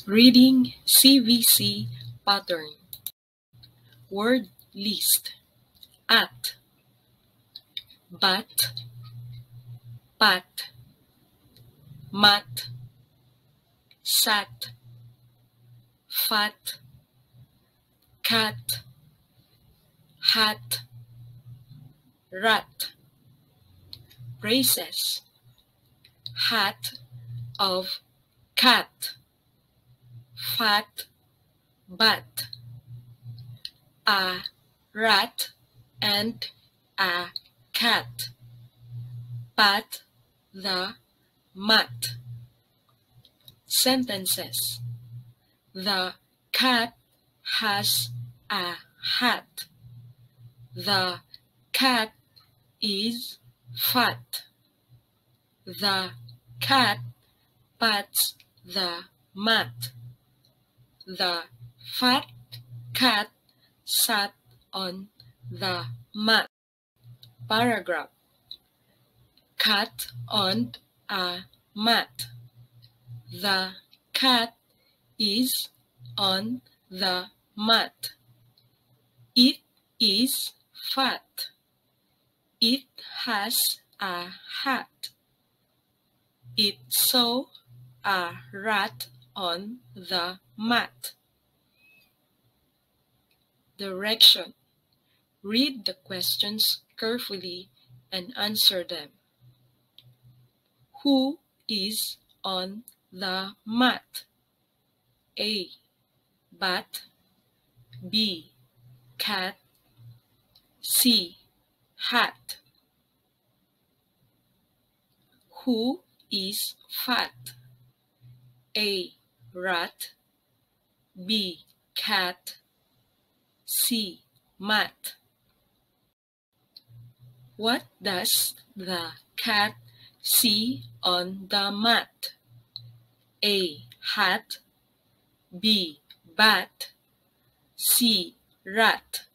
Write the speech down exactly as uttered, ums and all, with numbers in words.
Reading C V C Pattern. Word list. At, bat, pat, mat, sat, fat, cat, hat, rat. Phrases. Hat of cat, fat bat, a rat and a cat, pat the mat. Sentences. The cat has a hat. The cat is fat. The cat pats the mat. The fat cat sat on the mat. Paragraph. Cat on a mat. The cat is on the mat. It is fat. It has a hat. It saw a rat on the mat. Direction. Read the questions carefully and answer them. Who is on the mat? A. Bat. B. Cat. C. Hat. Who is fat? A. Rat. B. Cat. C. Mat. What does the cat see on the mat? A. Hat. B. Bat. C. Rat.